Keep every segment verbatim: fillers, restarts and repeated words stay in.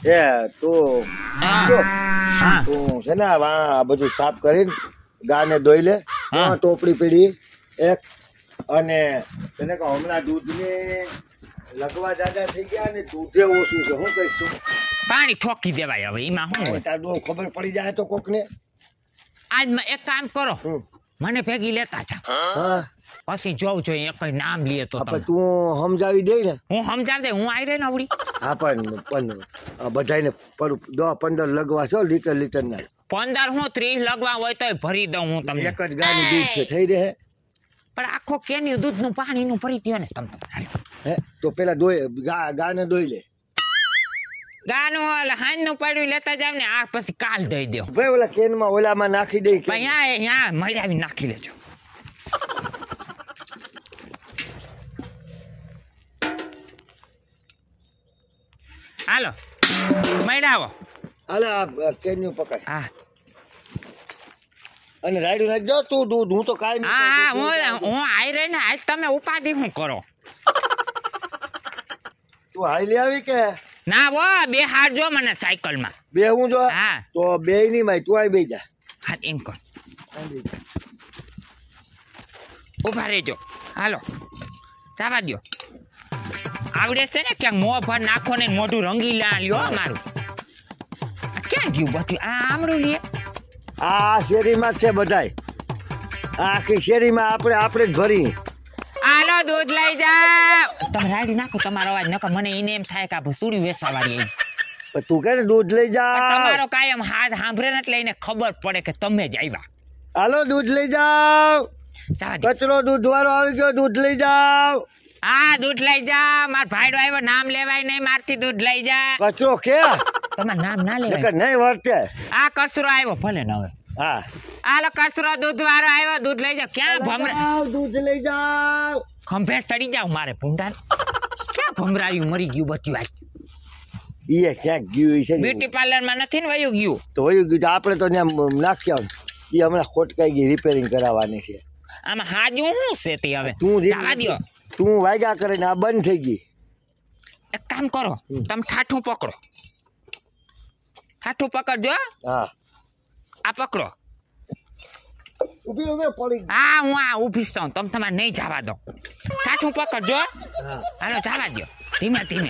એ તું તું છે ને આ બધું સાફ કરીને ગાને ધોઈ લે. ટોપડી પીડી એક અને તને કહો હમણાં દૂધને લગવા દાદા થઈ ગયા ને દૂધે ઓછું છે. શું કહીશું? પાણી ઠોકી દેવાય. હવે એમાં શું તારું ખબર પડી જાય તો કોકને. આજ એક કામ કરો, મને ભેગી લેતા જાઓ, પછી જોઉં જોઈએ કઈ નામ લે તો તું સમજાવી દે ને. હું સમજાવી દે, હું આવી રહી ને આવડી. હા પણ પણ બધાને દસ પંદર લગવા છો લીટર લીટર ના. પંદર હું ત્રીસ લગવા હોય તો ભરી દઉં હું તમને. એક જ ગાયનું દૂધ છે થઈ રહે. પણ આખો કેની દૂધ નું પાણી નું ભરી દો ને તમે. હે તો પેલા દોઈ ગા ગાને દોઈ લે. ગાનું હાંજ નું પડ્યું લેતા જાવ ને, આ પછી કાલ દઈ દો ભાઈ. ઓલા કેનમાં ઓલામાં નાખી દઈ. અહીંયા અહીંયા મળ્યા નાખી લેજો. હાલો મળ્યા હાલે આ કેન્યું પકડ. હા અને રાયડું નાખજો તું દૂધ. હું તો કાઈ હા હા હું હું આઈ રહી ને. આજ તમે ઉપાધિ શું કરો? તું હાઈ લે આવી કે ના? વો બે હાર જો મને સાયકલ માં બે હું જો. હા તો બે ની માય તું આઈ બે જા. હા એમ કર, ઉભા રહેજો. હાલો જવા દો. આવડે છે ને ક્યાંક મોં ભર નાખો ને મોઢું રંગીલા લ્યો મારું. ક્યાં ગયું બધું? આ આમળું લે. આ શેરીમાં છે બધાય. આખી શેરીમાં આપણે આપણે જ ભરી. આનો દૂધ લઈ જાવ. તમે રાડી નાખો તમારો અવાજ નકર મને એને એમ થાય કે આ ભસુડી વેસાવાળી આવી. તું કે દૂધ લઈ જા. તમારો કાયમ હાથ સાંભળે ને એટલે એને ખબર પડે કે તમે જ આવ્યા. હાલો દૂધ લઈ જાવ. કચરો દૂધ વાળો આવી ગયો, દૂધ લઈ જાવ. હા દૂધ લઈ જા. માર ભાઈડો આવ્યો, નામ લેવાય નહીં મારથી. દૂધ લઈ જા. કચરો કે તમારું નામ ના લેવાય નહીં વર્તે. આ કચરો આવ્યો ભલે ને હવે. હા હાલો કચરો દૂધ વાળો આવ્યો, દૂધ લઈ જાવ. ક્યાં ભમરા? દૂધ લઈ જાવ. ખંભે ચડી જાવ મારે ભૂંડા. ક્યાં ભમરાયું મરી ગયું બધું? આજ ઈ ક્યાંક ગયું છે. બ્યુટી પાર્લર માં નથી ને વયું ગયું? તો વયું ગયું આપણે તો ત્યાં નાખી આવ. એ હમણાં ખોટકાઈ ગઈ, રિપેરિંગ કરાવવાની છે. આમાં હાજુ શું છે તે? હવે તું જવા દો. તું વાગ્યા કરે ને આ બંધ થઈ ગઈ. એક કામ કરો, તમે ઠાઠું પકડો. ઠાઠું પકડજો. હા આ પકડો. ઉભી ઉભી પડી. હા હું આ ઊભી છું. તમે તમારે નહીં જવા દો. ઠાઠું પકડજો. હાલો જવા દો ધીમે ધીમે.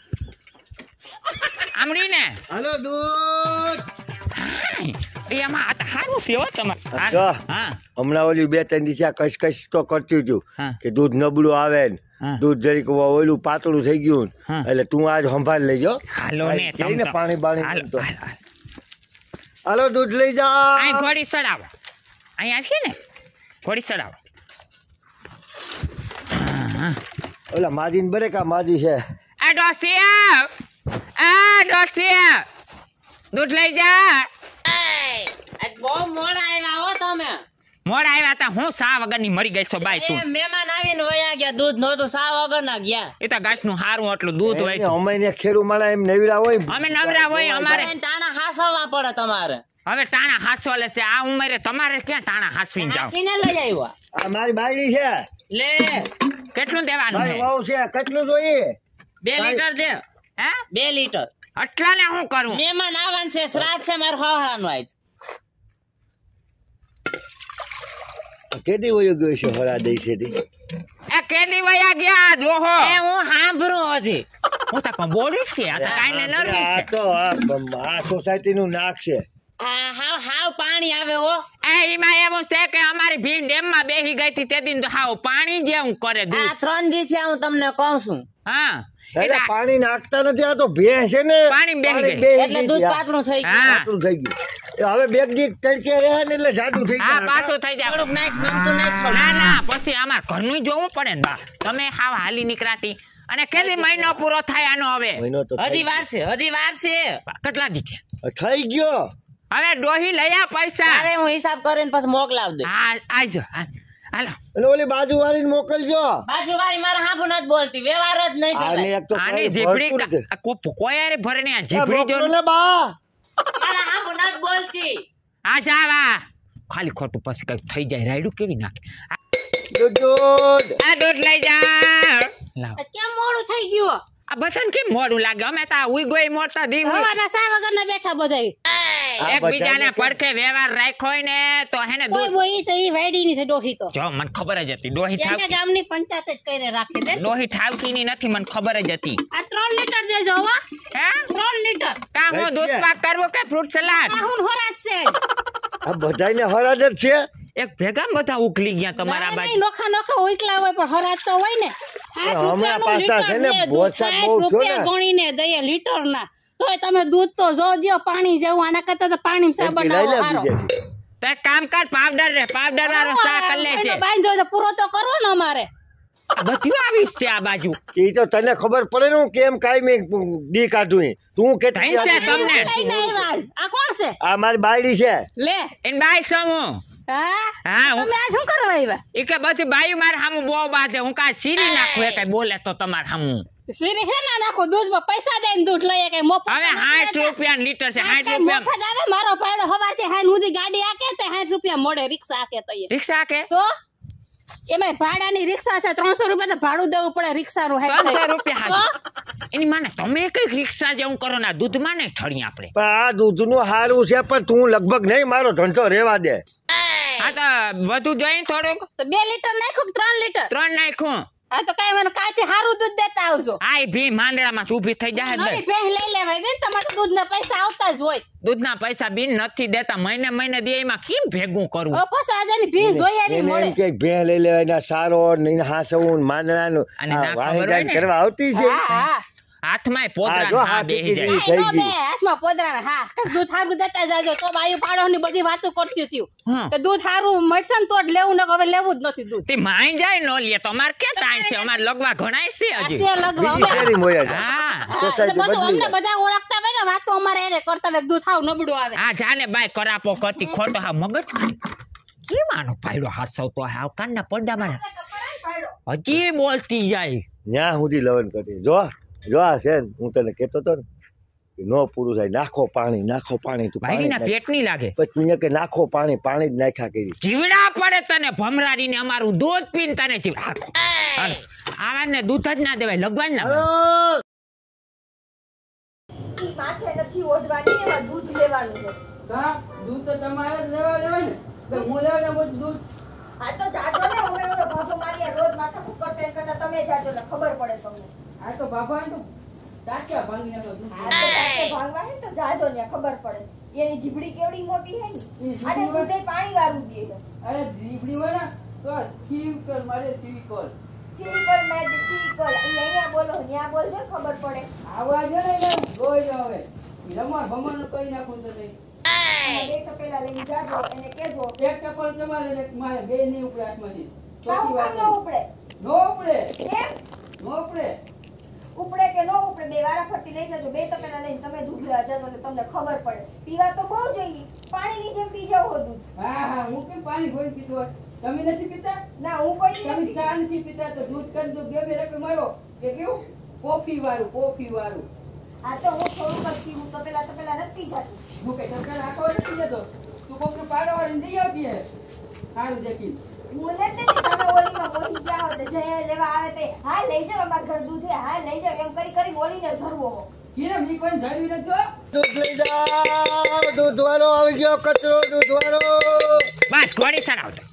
આમડી ને. હાલો દૂધ. એમાં સારું છે હો તમારે. હા હમણાં ઓલી બે ત્રણ દિવસે કશ કશ તો કરતી હતું કે દૂધ નબળું આવે ને દૂધ જરીક ઓલું પાતળું થઈ ગયું. એટલે તું આજ સંભાળ લેજો. હાલો ને પાણી બાણી. હાલો દૂધ લઈ જા. અહીં ઘોડી ચડાવો. અહીં આવશે ને ઘોડી ચડાવો. ઓલા માજી ને બરે કા માજી છે. આ ડોસિયા, આ ડોસિયા દૂધ લઈ જા. બહુ મોડા આવ્યા હો તમે. મોડા આવ્યા તા હું સા વગર ની મરી ગઈ છો બાઈ તું. મહેમાન આવીને વયા ગયા, દૂધ નહોતું સા વગર ના ગયા. એ તો ગાંઠ નું સારું એટલું દૂધ હોય. અમે ને ખેડૂ માળા એમ નવરા હોય. અમે નવરા હોય. અમારે ટાણા હાસવા પડે તમારે. હવે ટાણા હાસવા લેશે આ ઉંમરે. તમારે ક્યાં ટાણા હાસવીને જાવ? કિને લઈ આવ્યા? આ મારી બાયડી છે. લે કેટલું દેવાનું છે? બહુ છે. કેટલું જોઈએ? બે લીટર દે. હે બે લીટર. આટલા ને શું કરું? મહેમાન આવવાનું છે, શ્રાદ્ધ છે મારે હહાનું આજ. કેદી વયો ગયો છે હરા દઈ છે? એ કેદી વયા ગયા જોહો? એ હું સાંભળું હજી. હું તો બોલું છે. આ તો કાઈને નરવી છે. આ તો આ સોસાયટી નું નાક છે. આ હાવ હાવ પાણી આવે હો. એ એમાં એવું છે કે અમારી ભીડ ડેમ માં બેસી ગઈ હતી તે દિન તો હાવ પાણી જેવું કરે દૂધ. આ ત્રણ દી થી હું તમને કહું છું. હા પાણી નાખતા નથી. આ તો ભેંસ છે ને પાણી બેસી ગઈ એટલે દૂધ પાતળું થઈ ગયું. પાતળું થઈ ગયું. હવે બે દી તડકે રહે ને એટલે જાડું થઈ જાય. હા પાછું થઈ જાય. થોડુંક નાખ નમતું નાખ. ના ના પછી અમાર ઘરનું જોવું પડે ને બા. તમે હાવ હાલી નીકળાતી. અને કેટલી મહિનો પૂરો થાય આનો? હવે હજી વાર છે, હજી વાર છે. કેટલા દી છે? થઈ ગયો. હવે ડોહી લઈ આ પૈસા. અરે હું હિસાબ કરીને પછી મોકલાવ દે. હા આજો હાલો. એટલે ઓલી બાજુ વાળી મોકલજો. બાજુ વાળી મારા હાબુ નથી બોલતી, વ્યવહાર જ નહીં થતો. આની જીભડી કોઈ યાર ભરે ને આ જીભડી જો ને બા. મારા હાબુ નથી બોલતી. આ જાવા ખાલી ખોટું પછી કઈ થઈ જાય. રાયડું કેવી નાખે. દૂધ આ દૂધ લઈ જા. લાવ કેમ મોડું થઈ ગયું? આ બધાને કેમ મોડું લાગે અમે તો ઉઈ ગોઈ મોટા દી હવાના સા વગર ના બેઠા બધાય એકબીજાને પડખે વ્યવહાર રાખ્યો હોય ને તો હેને કોઈ બોઈ તો ઈ વાડી ની છે ડોહી તો જો મને ખબર જ હતી ડોહી એના ઠાવકી ગામની પંચાયત જ કરીને રાખે છે ડોહી ઠાવકી ની નથી મને ખબર જ હતી આ ત્રણ લીટર દેજો હો હે ત્રણ લીટર કા હું દૂધ પાક કરવો કે ફ્રૂટ સલાડ આ હું હોરાજ છે આ બધાને હરાજ જ છે એક ભેગા બધા ઉકલી ગયા તમારા બાજુ નોખા નોખા ઉકલા હોય પણ હરાજ તો હોય ને હમણાં પાછા છે ને વરસાદ બહુ થયો ને ગણીને દઈએ લીટર ના તોય તમે દૂધ તો જોજો પાણી જેવું આના કરતા તો પાણી સા બનાવો હારો તે કામ કર પાવડર રે પાવડર વાળો સા કરી લે છે બાંધો તો પૂરો તો કરવો ને અમારે આ બધું આવીશ છે આ બાજુ એ તો તને ખબર પડે ને હું કેમ કાઈ મેં દી કાઢું તું કે થઈ છે તમને કઈ નહીં રાજ આ કોણ છે આ મારી બાયડી છે લે એન બાઈ સમો હા હા હું તમે આ શું કરવા આવ્યા એ કે બધી બાઈ મારે હામું બહુ બાધે હું કા સીરી નાખું એ કઈ બોલે તો તમાર હામું સીરી છે ને નાખો દૂધમાં પૈસા દઈને દૂધ લઈએ કઈ મફત હવે સાઠ રૂપિયા લીટર છે સાઠ રૂપિયા મફત આવે મારો ભાડો હવારથી હાઈ સુધી ગાડી આકે તે સાઠ રૂપિયા મળે રિક્ષા આકે તો રિક્ષા કે તો એમાં ભાડાની રિક્ષા છે ત્રણસો રૂપિયા તો ભાડું દેવું પડે રિક્ષાનું ત્રણસો રૂપિયા એની માને તમે કઈ રિક્ષા જેવું કરો ના દૂધમાં નહીં ઠળી આપણે પણ આ દૂધનું સારું છે પણ તું લગભગ નહીં મારો ધંધો રેવા દે હા તો વધુ જોઈ થોડુંક તો બે લીટર નાખું કે ત્રણ લીટર ત્રણ નાખું હા તો કઈ મને કાચી સારું દૂધ દેતા આવજો આ ભી માંદડામાં ઊભી થઈ જાય નવી ભેંસ લઈ લેવાય બેન તમારે તો દૂધના પૈસા આવતા જ હોય દૂધના પૈસા બિન નથી દેતા મહિને મહિને દે એમાં કેમ ભેગું કરવું ઓ પછી આજાની ભેંસ જોઈ આવી એને મળે એમ કે ભેં લઈ લેવાય ના સારો ને હાસવું માંદણાનું અને ના ખબર વાહી હોય ને. કરવા આવતી છે હા હા હાથમાં હા, પોદરા જો હા હાથ બેહી જાય ઉકળી આ નો થઈ બે ગઈ. હાથમાં પોદરા હા કે દૂધ સારું દેતા જાજો તો બાયું પાડો ની બધી વાતો કરતી હતી હા. કે દૂધ સારું મળશે ને તો જ લેવું ને હવે લેવું જ નથી દૂધ તે માઈ જાય નો લે તો અમાર ક્યાં ટાઈમ છે અમાર લગવા ઘણાય છે આ હજી છે લગવા બીજી અમે શેરી મોયા છે. હા હા, એટલે society બધું બદલી અમને જાય. બધા ઓળખતા હોય ને વાતો અમારે એને કરતા હોય દૂધ સાવ નબળું આવે આ જાને બાય કરાપો કરતી ખોટો હા મગજ ખાય કેમ આનો પાયડો હાથ સૌતો હાવ કાનના પડદામાં હજી બોલતી જાય ન્યા સુધી લવન કરી જો જો આ છે ને, હું તને કહેતો હતો ને કે નો પૂરું થાય નાખો પાણી નાખો પાણી તું પાણી ભાઈના નાખ. પેટ નહીં લાગે પછી મેં કે નાખો પાણી પાણી જ નાખ્યા કરી જીવડા પડે તને ભમરાડીને અમારું દૂધ પીને તને જીવડા આવાને દૂધ જ ના દેવાય લગવાન ના માથે નથી ઓઢવાની એમાં દૂધ લેવાનું છે હા દૂધ તો તમારે જ લેવા લેવાય ને તો હું લેવા ને બધું દૂધ આ તો જાજો ને હવે ઓલો ભાભો મારી રોજ માથા કુકર તેલ કરતા તમે જાજો ને ખબર પડે તમને આ તો બાપા તો ટાંક્યા ભાંગી નાખો દૂધ આ તો તાકે ભાંગવા હે તો જાજો ને ખબર પડે એની જીભડી કેવડી મોટી હે ને ઈ જીભડી અને હોય- દૂધે પાણી વાળું દે છે અરે જીબડી હોય ને તો ખીવ કર મારે ખીવ કર સિમ્પલ મેજિક સિમ્પલ અહીંયા બોલો ત્યાં બોલજો ને ખબર પડે આવા જો ને એટલે જોઈ લો હવે રમણ ભમણ કરી નાખું તો નહીં અને બે તપેલા લઈને જાજો એને કેજો એક ચપ્પલ તમારે ને એક મારે બે નહીં ઉપડે હાથમાંથી કામ ચોથી કામ વાત ન ઉપડે નો ઉપડે કેમ નો ઉપડે ઉપડે કે ન ઉપડે બે વારા ફરતી લઈ જજો બે તપેલા લઈને તમે દૂધ લેવા જજો એટલે તમને ખબર પડે પીવા તો બહુ જોઈએ પાણીની જેમ પી જાવ દૂધ હા હા હું કેમ પાણી ગોળી પીતો હોય તમે નથી પીતા ના હું કોઈ તમે નથી ચા નથી પીતા તો દૂધ કરી દો બે બે રકમ મારો કે કેવું કોફી વાળું કોફી વાળું આ તો હું થોડુંક જ પીવું તપેલા તપેલા નથી જાતું હું કઈ સરકાર આખો નથી જતો તું કોકને પાડો વાળીને જઈ આવતી હે સારું દેખી હું નથી દેતી, તમે ઓલીમાં બોલી ગયા હો તો જય લેવા આવે તે હા લઈ જાવ અમાર ઘર દૂધ છે હા લઈ જાવ એમ કરી કરી બોલીને ધરવો હો કીને મી કોઈ ધરવી નથી દૂધ લઈ જાઓ દૂધ વાળો આવી ગયો કચરો દૂધ વાળો બસ ઘોડી ચડાવતો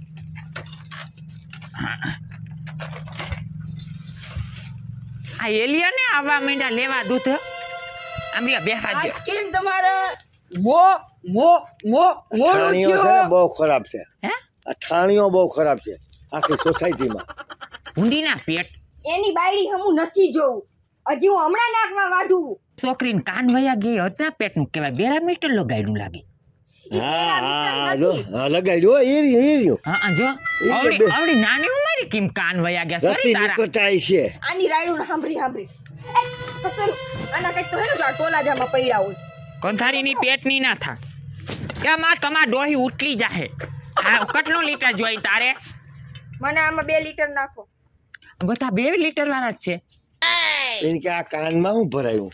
આ એલિયન ને આવવા માંડ્યા લેવા દૂધ આમ બે બેહવા દે કેમ તમારે મો મો મો મોડું ઠાણીઓ છે ને થયો બહુ ખરાબ છે હે આ ઠાણીઓ બહુ ખરાબ છે આખી સોસાયટીમાં ઊંડીના પેટ એની બાયડી હમું નથી જોવું હજી હું હમણાં નાકમાં વાઢું છોકરીને કાન વયા ગઈ હતા પેટનું કહેવાય બેરા મીટર લગાડ્યું લાગે હા હા હા જો હા લગાડ્યું હો, એ રહ્યું, એ રહ્યું. હા હા, જો એ આવડી બે- આવડી નાની ઉંમરે કેમ કાન વયા ગયા રસી સોરી તારા નીકળતાય છે આની રાયડું સાંભળી સાંભળી એ, તો પેલું આના કંઈક તો હે ને જો આ ટોલા જામાં પડ્યા હોય કંથારીની પેટની ના થા કે માં તમાર ડોહી ઉટલી જાહે આ કેટલું લીટર જોઈ તારે મને આમાં બે લીટર નાખો બધા બે લીટર વાળા જ છે એને કે આ કાનમાં હું ભરાયું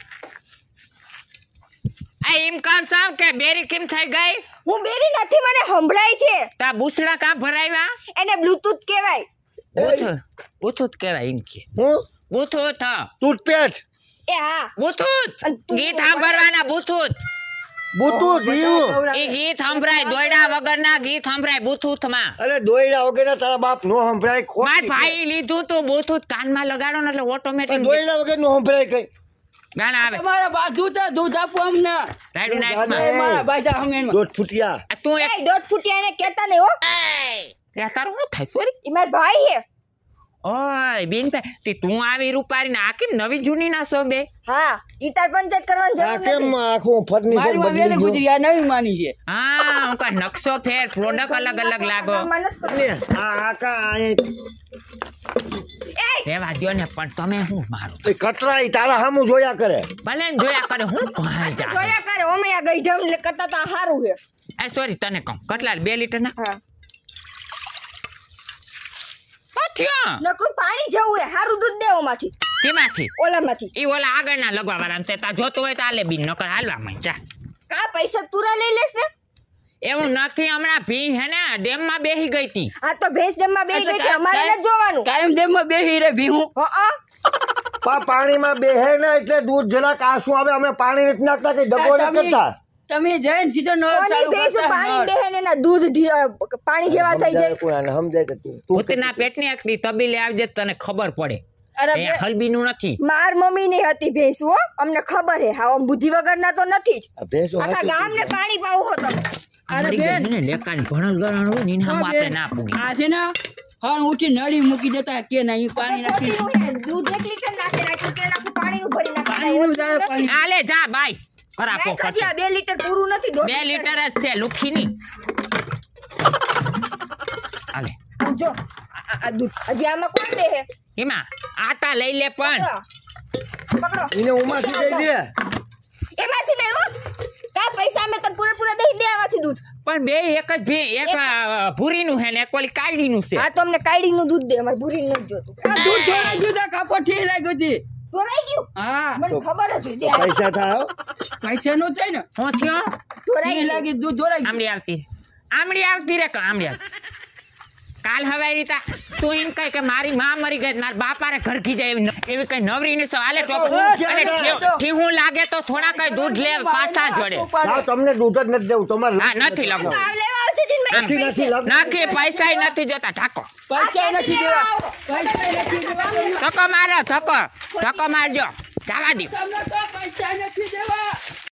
આ એમ કર સાવ કે બેરી કેમ થઈ ગઈ હું બેરી નથી મને સંભળાય છે તા બુસડા કા ભરાવ્યા એને બ્લૂટૂથ કહેવાય બુથું બુથું કહેવાય એમ કે હું બુથુત ટૂથપેસ્ટ એ હા બુથુત અને તું ગીત સાંભળવાના બુથુત બુતું જીવ એ ગીત સંભળાય દોયડા વગરના ગીત સંભળાય બુથુત માં અરે દોયડા વગર તારા બાપ નો સંભળાય માર ખોટી ભાઈ લીધું તું બુથુત કાનમાં લગાડો ને એટલે છે. ઓટોમેટિક દોયડા વગર નો સંભળાય કઈ ગાના આવે તમારા બા દૂધ દૂધ આપો અમને રાઈડું ગાના નાઈટમાં એ મારા બાજા હમે દોઢ ફૂટિયા આ તું એક એ દોઢ ફૂટિયા એને કહેતા નહીં હો ત્યાં તારું શું થાય સોરી ઈ મારા ભાઈ હે ઓય બેન તે તું આવી રૂપારી ને આ કેમ નવી જૂની ના સો બે હા ઈ તાર પંચાયત કરવાની આ જરૂર કેમ નથી આખું ફર્નિચર મારી માં વેલી બદલી ગયું ગુજરી આ નવી માની છે હા હું કા નકશો ફેર પ્રોડક્ટ અલગ અલગ લાગો આમાં નથી કરવું. ને આ આકા અહીં રેવા દ્યો ને પણ તમે શું મારો એ કટરાઈ તારા સામું જોયા કરે ભલે ને જોયા કરે હું કહી જા જોયા કરે ઓમે આ ગઈ જમ એટલે કરતા તો આ હારું હે એ સોરી તને કહું કેટલા બે લીટર ના હા પાછ્યો નકરું પાણી જેવું હે હારું દૂધ દે ઓમાંથી કેમાંથી ઓલામાંથી ઈ ઓલા આગળના લગવા વાળા છે તા જોતો હોય તો આલે બી નકર હાલવા માં જા કા પૈસા પૂરા લઈ લેસ ને એવું નથી હમણાં ભી હે ને ડેમ માં બેહી ગઈ તી આ તો ભેંસ ડેમમાં બેહી ગઈ હતી, અમારે નથી જોવાનું કાયમ દેમાં બેહી રે ભીહું હઅ પા પાણીમાં બેહે ને એટલે દૂધ જરાક આસું આવે અમે પાણી નથી નાખતા કે ડગો તમે- નથી કરતા તમે જઈને સીધો નળ કોની ચાલુ ભેંસ કરતા પાણી નળ. બેહે ને એના દૂધ ઢી- પાણી જેવા થઈ જાય કોણાને સમજાય કે તું તું ભૂતના પેટની એકલી તબીલે આવજે તો તને ખબર પડે અરે એ બે- હલબીનું નથી માર મમ્મી ની હતી ભેંસ હો અમને ખબર હે હા આમ બુદ્ધિ વગરના તો નથી જ આ ભેંસો આખા હાચું ગામને પાણી પાવું હો તમે અરે મરી બેન. ગઈ ને લેકાની ભણલ ગરણ હોય ને એના હા, હામું આપણે બેન. ના પૂગી આ છે ને હણ ઉઠી નળી મૂકી દેતા કે નહીં પાણી નાખી ખોટીનું હે. દૂધ એક લીટર નાખી નાખ્યું કે નાખું પાણીનું ભરી નાખી પાણીનું જાય પાણી. આલે જા બાય કરાપો નાખ્યું કરતી છે, આ બે લીટર પૂરું નથી દોઢ બે લીટર જ છે લુખીની આલે આમ જો આ- આ- આ દૂધ હજી આમાં કોણ દે હે એમાં આટા લઈ લે પણ પકડો પકડો એને ઉમાંથી દઈ દે એમાંથી નહીં હો કા પૈસા અમે તને પૂરેપૂરા દઈ દે આમાંથી દૂધ પણ બે એક જ ભી એક અ, ભૂરીનું હે ને એક ઓલી કાયડીનું છે આ તો અમને કાયડીનું દૂધ દે અમારે ભૂરી નથી જોતું આ દૂધ ધોળાઈ ગયું તા કાપો ઠી લાગ્યો હતી ઢોરાઈ ગયું હા મને ખબર જ હતી પૈસા થાય હો. પૈસા નો થાય ને હું થયો ઢોરાઈ ઠી ગયું લાગી દૂધ ધોળાઈ ગયું. આમડી આવતી આમડી આવતી રે ક આમડી આવતી કાલ હવે રીતા તું એમ કહે કે મારી માં મરી ગઈ મારા બાપારે ઘર કી જાય એવી ન- એવી કઈ નવરી ની સવાલે ટોપ અને ઠેવ- ઠીહું લાગે તો થોડા કઈ દૂધ લે પાછા જોડે ના, તમને દૂધ જ નથી દેવું તમારે હા નથી લગવું આ લેવા આવશે જીન મેં નથી નથી લાગતું. નાખી પૈસા નથી જોતા ઠાકો પૈસા નથી દેવા પૈસા નથી દેવા ધક્કો મારો ધક્કો ધક્કો મારજો જવા દો તમને તો પૈસા નથી દેવા